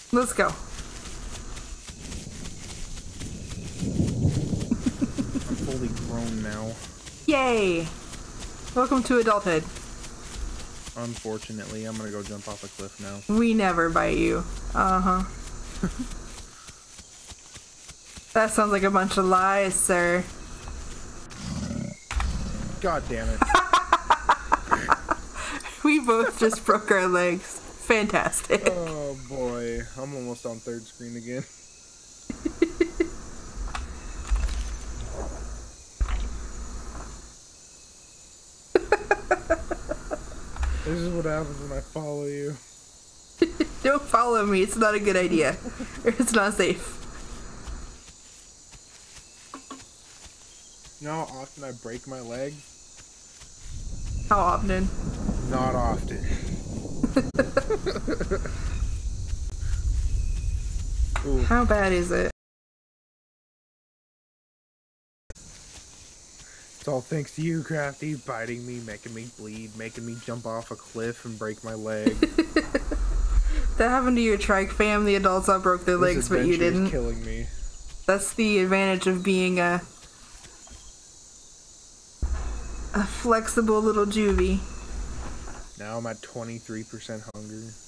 Let's go. I'm fully grown now. Yay! Welcome to adulthood. Unfortunately, I'm gonna go jump off a cliff now. We never bite you. Uh-huh. That sounds like a bunch of lies, sir. God damn it. We both just broke our legs. Fantastic. Oh boy, I'm almost on third screen again. This is what happens when I follow you. Don't follow me. It's not a good idea. It's not safe. You know how often I break my leg? How often? Not often. Ooh. How bad is it? It's all thanks to you, Crafty, biting me, making me bleed, making me jump off a cliff and break my leg. That happened to your trike fam. The adults all broke their legs, but you This adventure is didn't. killing me. That's the advantage of being a flexible little juvie. Now I'm at 23% hunger.